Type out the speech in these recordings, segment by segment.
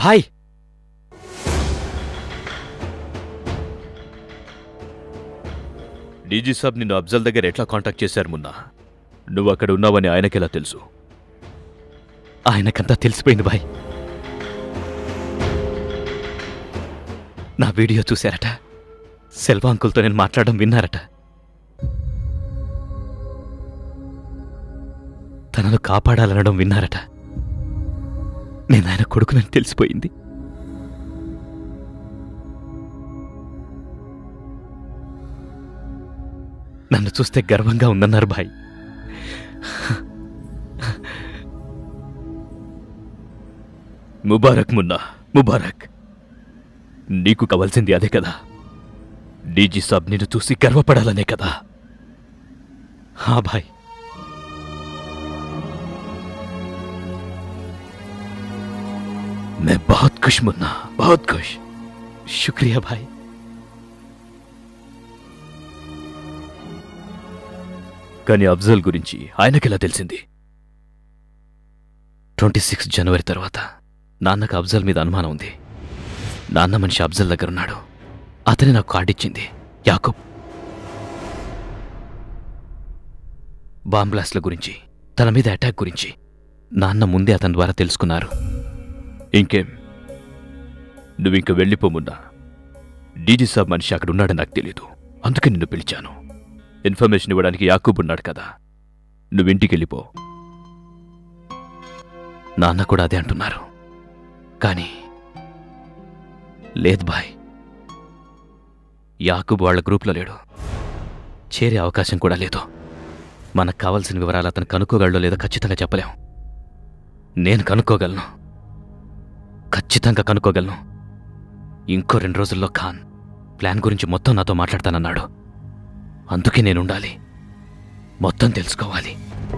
భాయ్ DG సాబ్ నిన్ను అఫ్జల్ దగ్గర ఎట్లా కాంటాక్ట్ చేశారు మున్నా? నువ్వు అక్కడ ఉన్నావని ఆయనకెలా తెలుసు? ఆయనకంతా తెలిసిపోయింది భాయ్. నా వీడియో చూశారట, సెల్వా అంకుల్తో నేను మాట్లాడడం విన్నారట. తనను కాపాడాలనడం విన్నారట. నేను ఆయన కొడుకునని తెలిసిపోయింది. నన్ను చూస్తే గర్వంగా ఉందన్నారు భాయ్. ముబారక్ మున్నా, ముబారక్. నీకు కావాల్సింది అదే కదా? డీజీ సాబ్ నిన్ను చూసి గర్వపడాలనే కదా? హా భాయ్. मैं बहुत खुश मुन्ना, बहुत खुश. शुक्रिया भाई. కానీ అఫ్జల్ గురించి ఆయనకెలా తెలిసింది? 26 జనవరి తర్వాత నాన్నకు అఫ్జల్ మీద అనుమానం ఉంది. నాన్న మనిషి అఫ్జల్ దగ్గరున్నాడు. అతనే నాకు కార్డిచ్చింది, యాకూబ్. బాంబ్ బ్లాస్ట్ల గురించి, తన మీద అటాక్ గురించి నాన్న ముందే అతని ద్వారా తెలుసుకున్నారు. ఇంకేం, నువ్వింక వెళ్ళిపోమున్నా. డీజీ సాబ్ మనిషి అక్కడున్నాడని నాకు తెలీదు, అందుకే నిన్ను పిలిచాను. ఇన్ఫర్మేషన్ ఇవ్వడానికి యాకూబ్ ఉన్నాడు కదా, నువ్వింటికెళ్ళిపో. నాన్న కూడా అదే అంటున్నారు. కానీ లేదు బాయ్, యాకూబ్ వాళ్ళ గ్రూప్లో లేడు, చేరే అవకాశం కూడా లేదు. మనకు కావాల్సిన వివరాలు అతను కనుక్కోగలడో లేదో ఖచ్చితంగా చెప్పలేం. నేను కనుక్కోగలను, ఖచ్చితంగా కనుక్కోగలను. ఇంకో 2 రోజుల్లో ఖాన్ ప్లాన్ గురించి మొత్తం నాతో మాట్లాడతానన్నాడు. అందుకే నేనుండాలి, మొత్తం తెలుసుకోవాలి.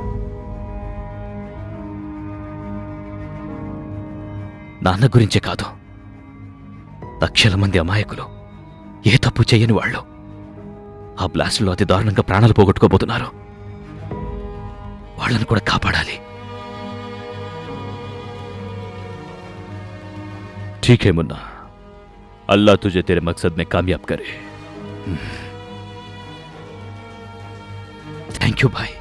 నాన్న గురించే కాదు, లక్షల మంది అమాయకులు, ఏ తప్పు చెయ్యని వాళ్ళు ఆ బ్లాస్ట్లో అతి దారుణంగా ప్రాణాలు పోగొట్టుకోబోతున్నారు. వాళ్ళని కూడా కాపాడాలి. ठीक है मुन्ना, अल्लाह तुझे तेरे मकसद में कामयाब करे. थैंक यू भाई.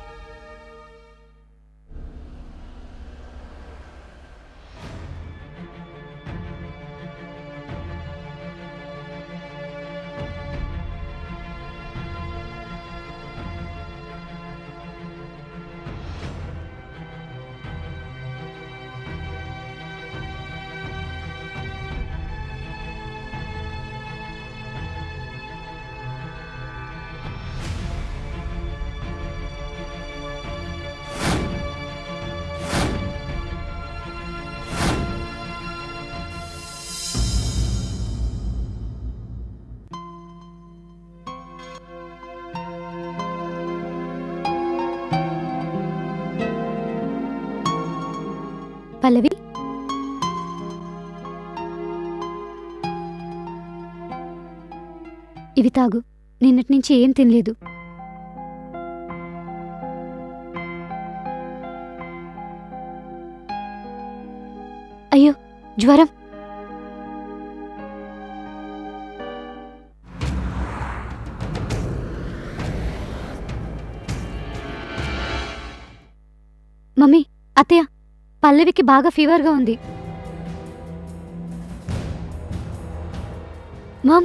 పల్లవి, ఇవి తాగు. నిన్నటి నుంచి ఏం తినలేదు. అయ్యో, జ్వరం. మమ్మీ, అత్తయ్య, పల్లవికి బాగా ఫీవర్గా ఉంది. Mom,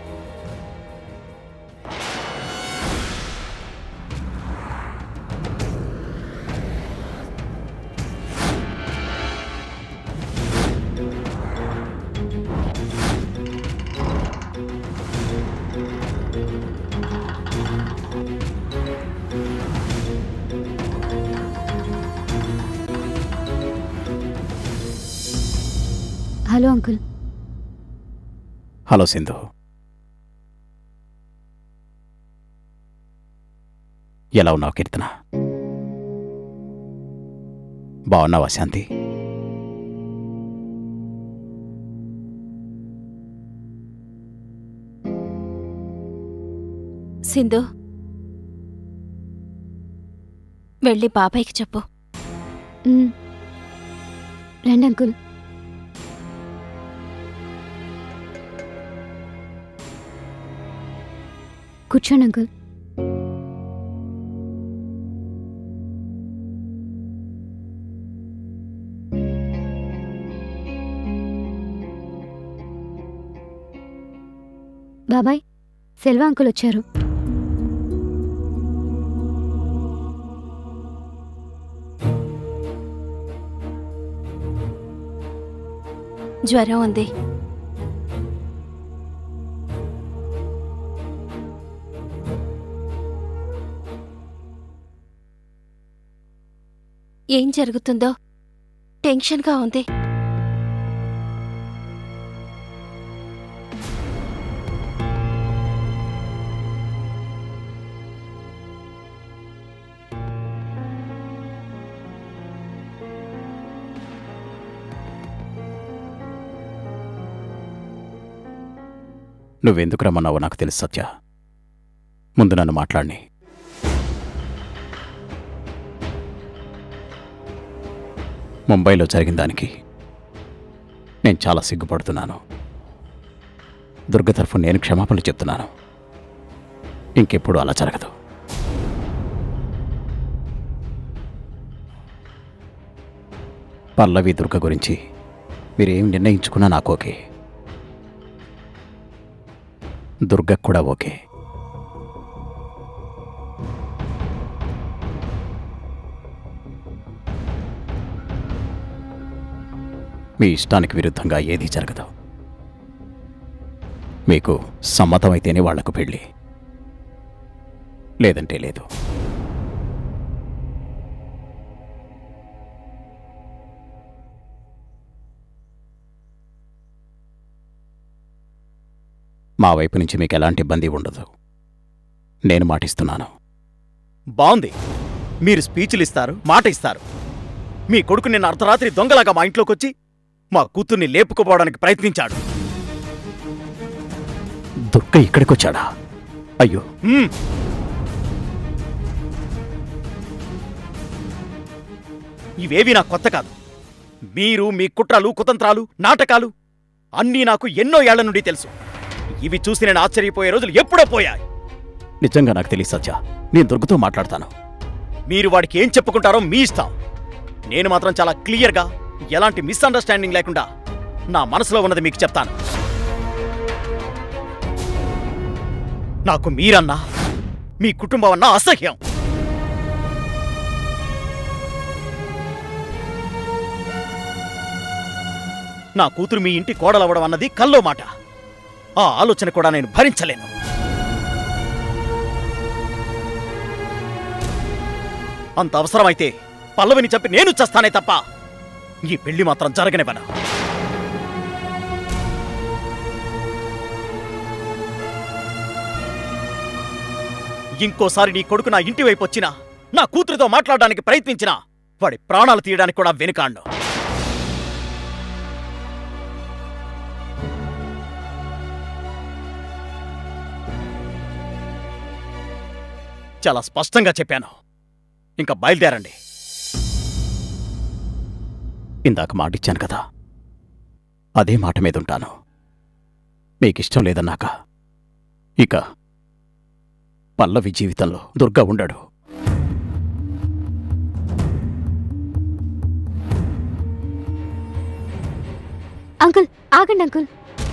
hello uncle. Hello Sindhu, ఎలా ఉన్నావు? కీర్తన, బాగున్నావా? శాంతి, సింధు, వెళ్ళి బాబాయ్కి చెప్పు. రండి అంకుల్. కూర్చోండి అంకుల్. బాబాయ్, సెల్వా అంకుల్ వచ్చారు. జ్వరం ఉంది. ఏం జరుగుతుందో టెన్షన్గా ఉంది. నువ్వెందుకు రమ్మన్నావో నాకు తెలుసు సత్య. ముందు నన్ను మాట్లాడిని. ముంబైలో జరిగిన దానికి నేను చాలా సిగ్గుపడుతున్నాను. దుర్గ తరఫు నేను క్షమాపణలు చెప్తున్నాను. ఇంకెప్పుడు అలా జరగదు. పల్లవి దుర్గ గురించి మీరేం నిర్ణయించుకున్నా నాకు ఓకే. దుర్గకు కూడా ఓకే. మీ ఇష్టానికి విరుద్ధంగా ఏదీ జరగదు. మీకు సమ్మతమైతేనే వాళ్లకు పెళ్ళి, లేదంటే లేదు. మా వైపు నుంచి మీకు ఎలాంటి ఇబ్బంది ఉండదు. నేను మాటిస్తున్నాను. బావుంది. మీరు స్పీచ్లు ఇస్తారు, మాట ఇస్తారు. మీ కొడుకు నిన్న అర్ధరాత్రి దొంగలాగా మా ఇంట్లోకొచ్చి మా కూతుర్ని లేపుకోపోవడానికి ప్రయత్నించాడు. దుర్గ ఇక్కడికొచ్చాడా? అయ్యో, ఇవేవి నాకు కొత్త కాదు. మీరు మీ కుట్రలు, కుతంత్రాలు, నాటకాలు అన్నీ నాకు ఎన్నో ఏళ్ల నుండి తెలుసు. ఇవి చూసి నేను ఆశ్చర్యపోయే రోజులు ఎప్పుడో పోయాయి. నిజంగా నాకు తెలియదు సత్య. నేను దుర్గతో మాట్లాడతాను. మీరు వాడికి ఏం చెప్పుకుంటారో మీ ఇష్టం. నేను మాత్రం చాలా క్లియర్గా, ఎలాంటి మిస్అండర్స్టాండింగ్ లేకుండా నా మనసులో ఉన్నది మీకు చెప్తాను. నాకు మీరన్నా, మీ కుటుంబం అన్నా అసహ్యం. నా కూతురు మీ ఇంటి కోడలవ్వడం అన్నది కల్లో మాట. ఆ ఆలోచన కూడా నేను భరించలేను. అంత అవసరమైతే పల్లవిని చెప్పి నేను చస్తానే తప్ప ఈ పెళ్లి మాత్రం జరగనివ్వను. ఇంకోసారి నీ కొడుకు నా ఇంటి వైపు వచ్చినా, నా కూతురితో మాట్లాడడానికి ప్రయత్నించినా వాడి ప్రాణాలు తీయడానికి కూడా వెనుకాడ్ను. చాలా స్పష్టంగా చెప్పాను. ఇంకా బయలుదేరండి. ఇందాక మాటిచ్చాను కదా, అదే మాట మీదుంటాను. మీకిష్టం లేదన్నాక ఇక పల్లవి జీవితంలో దుర్గా ఉండడు. అంకుల్, ఆగండి అంకుల్.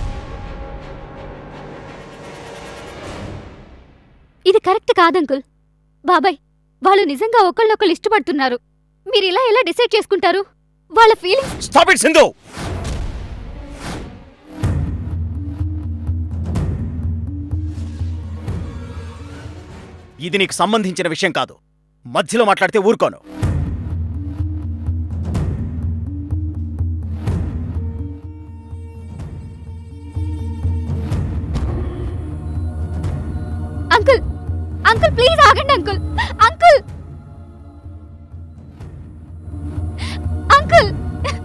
ఇది కరెక్ట్ కాదంకుల్. బాబాయ్, వాళ్ళు నిజంగా ఒకళ్ళొకళ్ళు ఇష్టపడుతున్నారు. మీరిలా ఎలా డిసైడ్ చేసుకుంటారు? వాళ్ళ ఫీలింగ్స్. Stop it Sindhu. ఇది నీకు సంబంధించిన విషయం కాదు. మధ్యలో మాట్లాడితే ఊరుకోను. అంకుల్, అంకుల్ ప్లీజ్ ఆగండి uncle. Uncle, uncle.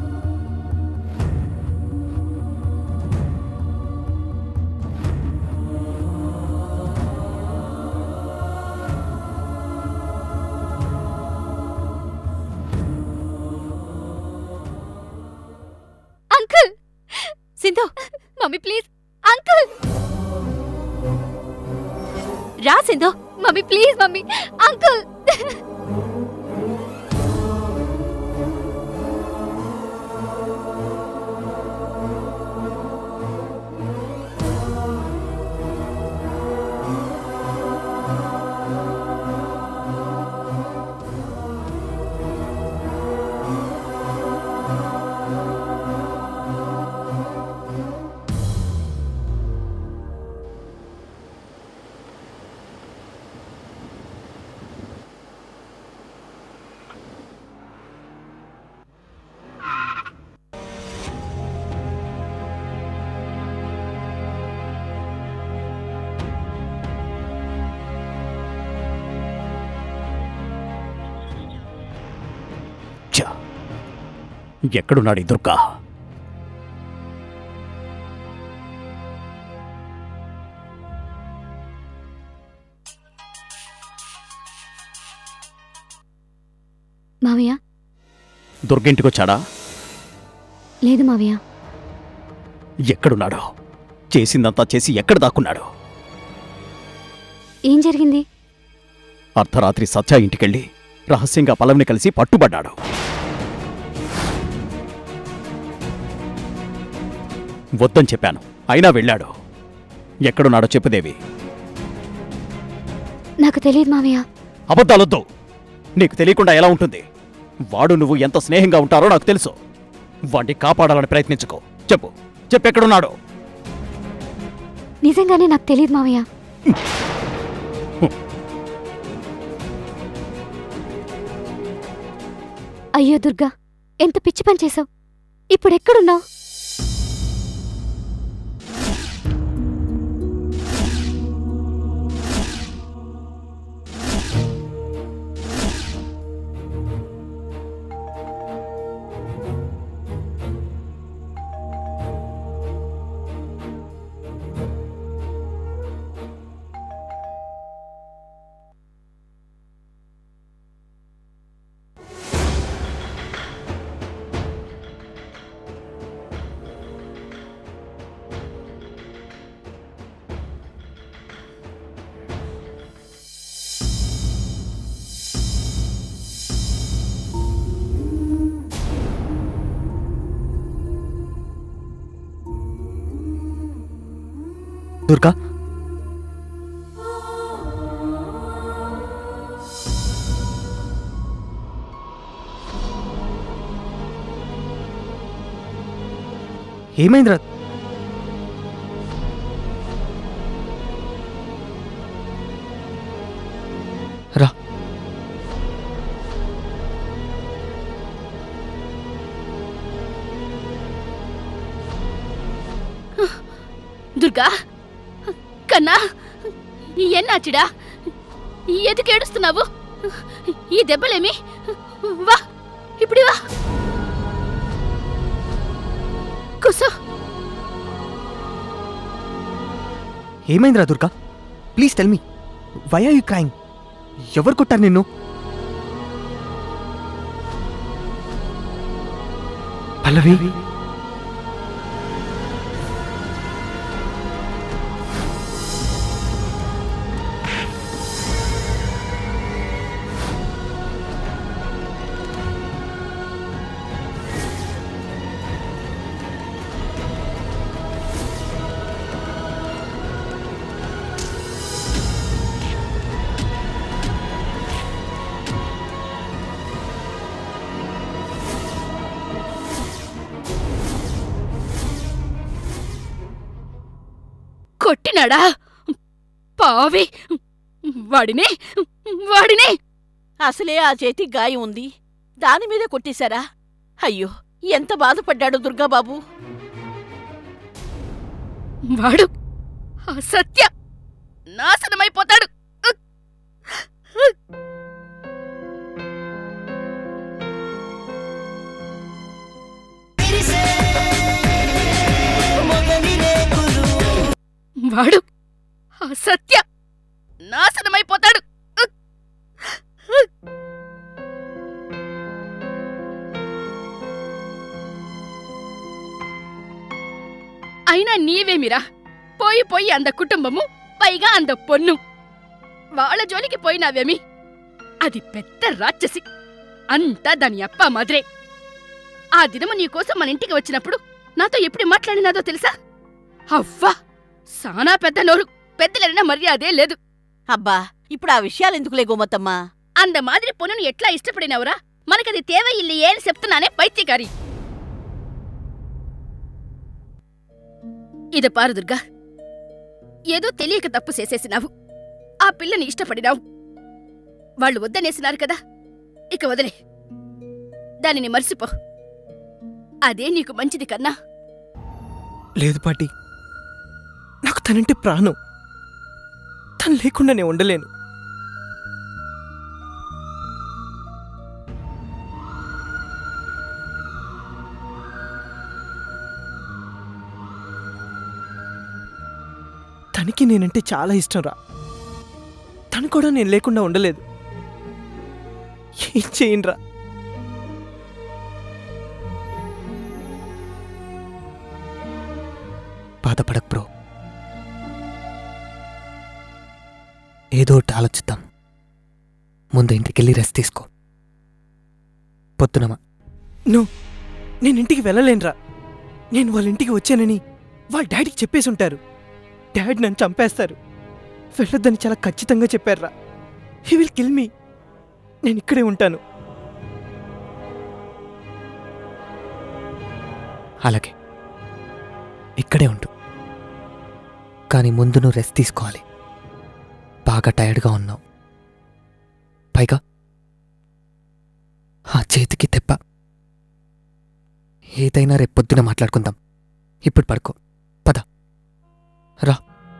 Uncle. Sindhu, mummy please. Uncle. రా Sindhu. Mummy please mummy. Uncle ఎక్కడున్నాడు ఈ దుర్గా? మావయ్య. దుర్గింటికొచ్చాడా? లేదు మావయ్య. ఎక్కడున్నాడు? చేసిందంతా చేసి ఎక్కడ దాక్కున్నాడు? ఏం జరిగింది? అర్ధరాత్రి సత్య ఇంటికెళ్ళి రహస్యంగా పల్లవిని కలిసి పట్టుబడ్డాడు. వద్దని చెప్పాను, అయినా వెళ్ళాడు. ఎక్కడున్నాడో చెప్పుదేవి. నాకు తెలియదు మావయ్య. అబద్ధాలొద్దు. నీకు తెలియకుండా ఎలా ఉంటుంది? వాడు నువ్వు ఎంత స్నేహంగా ఉంటారో నాకు తెలుసు. వాడిని కాపాడాలని ప్రయత్నించుకో. చెప్పు, చెప్పెక్కడున్నాడు? నిజంగానే నాకు తెలియదు మావయ్య. అయ్యో దుర్గా, ఎంత పిచ్చి పని చేసావు. ఇప్పుడెక్కడున్నావు? దుర్గా, ఏమైందిరా? రా. దుర్గా, కన్నా, ఎన్నాచిడా? ఎందుకేడుస్తున్నావు? ఈ దెబ్బలేమి? వా, ఇప్పుడు వా. కూసో. ఏమైందిరా Durga? Please tell me, why are you crying? ఎవరు కొట్టారు నిన్ను? పల్లవి, కొట్టినాడా? పావి, వాడినే వాడినే. అసలే ఆ చేతి గాయం ఉంది, దానిమీద కొట్టేశారా? అయ్యో, ఎంత బాధపడ్డాడు దుర్గాబాబు. వాడు అసత్య నాశనమైపోతాడు. వాడు అసత్య నాశనమైపోతాడు. అయినా నీవేమిరా? పోయి పోయి అంద కుటుంబము, పైగా అంద పొన్ను. వాళ్ళ జోలికి పోయినావేమి? అది పెద్ద రాక్షసి, అంతా దాని అప్ప మాదిరే. ఆ దినము నీకోసం మన ఇంటికి వచ్చినప్పుడు నాతో ఎప్పుడు మాట్లాడినాదో తెలుసా? అవ్వా, సానా పెద్ద నోరు, పెద్దలైన మర్యాదే లేదు. అబ్బా, ఇప్పుడు ఆ విషయాలెందుకులే గోమతమ్మా. అంద మాదిరి పొన్నును ఎట్లా ఇష్టపడినవరా? మనకది తేవ ఇల్లి అని చెప్తున్నానే పైత్యకారి. ఇద పారు దుర్గా, ఏదో తెలియక తప్పు చేసేసినావు. ఆ పిల్లని ఇష్టపడినావు. వాళ్ళు వద్దనేసినారు కదా, ఇక వదిలే. దానిని మర్చిపో. అదే నీకు మంచిది కన్నా. లేదు పాటి, నాకు తనంటే ప్రాణం. తను లేకుండా నేను ఉండలేను. తనకి నేనంటే చాలా ఇష్టం రా. తను కూడా నేను లేకుండా ఉండలేదు. ఏం చేయనురా? బాధపడకు బ్రో, ఏదో ఒకటి ఆలోచిద్దాం. ముందు ఇంటికెళ్ళి రెస్ట్ తీసుకో. పొద్దునమా నేను ఇంటికి వెళ్ళలేనురా. నేను వాళ్ళ ఇంటికి వచ్చానని వాళ్ళ డాడీకి చెప్పేసి ఉంటారు. డాడీ నన్ను చంపేస్తారు. వెళ్ళొద్దని చాలా ఖచ్చితంగా చెప్పారురా. He will kill me. నేను ఇక్కడే ఉంటాను. అలాగే ఇక్కడే ఉంటు. కానీ ముందు నువ్వు రెస్ట్ తీసుకోవాలి. బాగా టైర్డ్గా ఉన్నావు. పైగా ఆ చేతికి దెబ్బ. ఏదైనా రేపొద్దున మాట్లాడుకుందాం. ఇప్పుడు పడుకో. పద రా.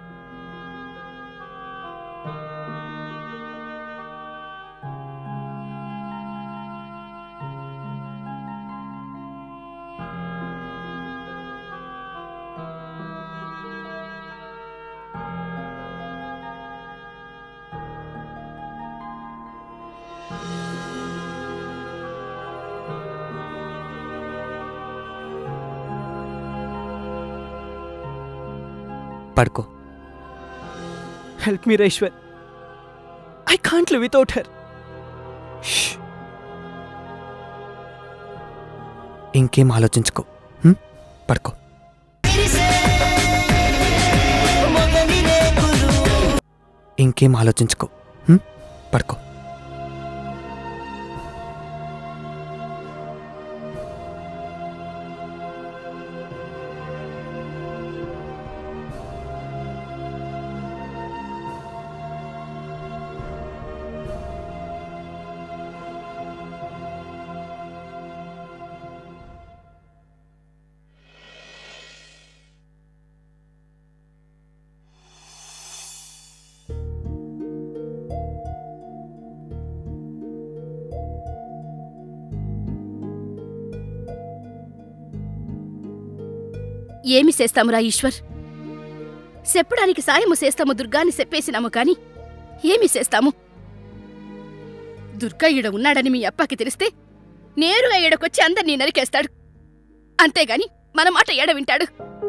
పడుకో. Help me Eshwar. I can't live without her. ఇంకేం ఆలోచించుకో. పడుకో. ఇంకేం ఆలోచించుకో. పడుకో. ఏమి చేస్తామురా ఈశ్వర్? చెప్పడానికి సాయము చేస్తాము దుర్గాని చెప్పేసినాము కాని ఏమి చేస్తాము? దుర్గా ఈడ ఉన్నాడని మీ అప్పకి తెలిస్తే నేరుగా ఈడకొచ్చి అందర్నీ నరికేస్తాడు. అంతేగాని మన మాట ఏడ వింటాడు?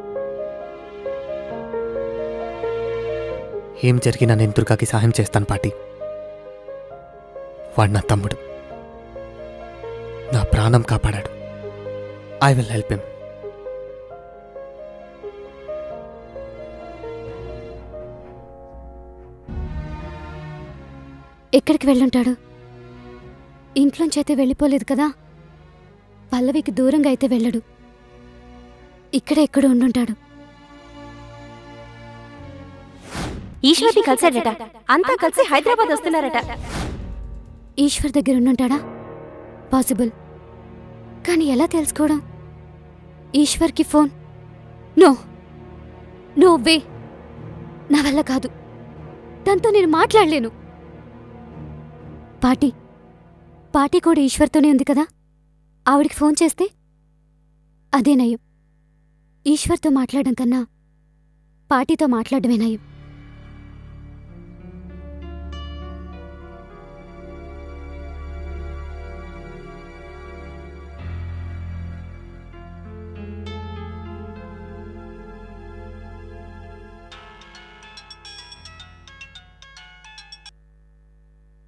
ఏం జరిగినా నేను దుర్గాకి సహాయం చేస్తాను పాటి. వాడు నా తమ్ముడు. నా ప్రాణం కాపాడాడు. I will help him. ఎక్కడికి వెళ్ళుంటాడు? ఇంట్లోంచైతే వెళ్ళిపోలేదు కదా. పల్లవికి దూరంగా అయితే వెళ్ళడు. ఇక్కడ ఎక్కడ ఉండుంటాడు. ఈశ్వర్ని కలిశాడట. అంతా కలిసి హైదరాబాద్ వస్తున్నారట. ఈశ్వర్ దగ్గర ఉండుంటాడా? పాసిబుల్. కానీ ఎలా తెలుసుకోవడం? ఈశ్వర్కి ఫోన్? No way. నా వల్ల కాదు. దాంతో నేను మాట్లాడలేను. పాటి కూడా ఈశ్వర్తోనే ఉంది కదా. ఆవిడికి ఫోన్ చేస్తే అదే నయం. ఈశ్వర్తో మాట్లాడడం కన్నా పాటితో మాట్లాడమే నయం.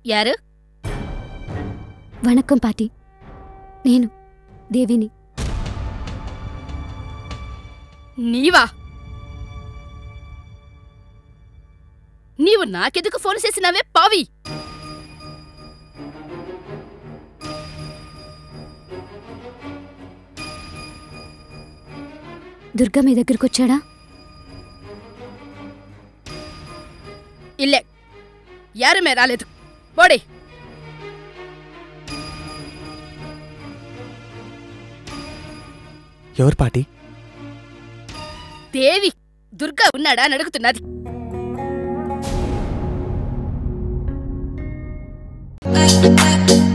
యారు? వణక్కం పాటి, నేను దేవిని. నీవా? నీవు నాకెందుకు ఫోన్ చేసినావే పావి? దుర్గా మీ దగ్గరకొచ్చాడా? ఇల్లే యారుమే రాలేదు. పోడే. ఎవరు పాటి? దేవి దుర్గా ఉన్నాడా అని అడుగుతున్నది. Bye.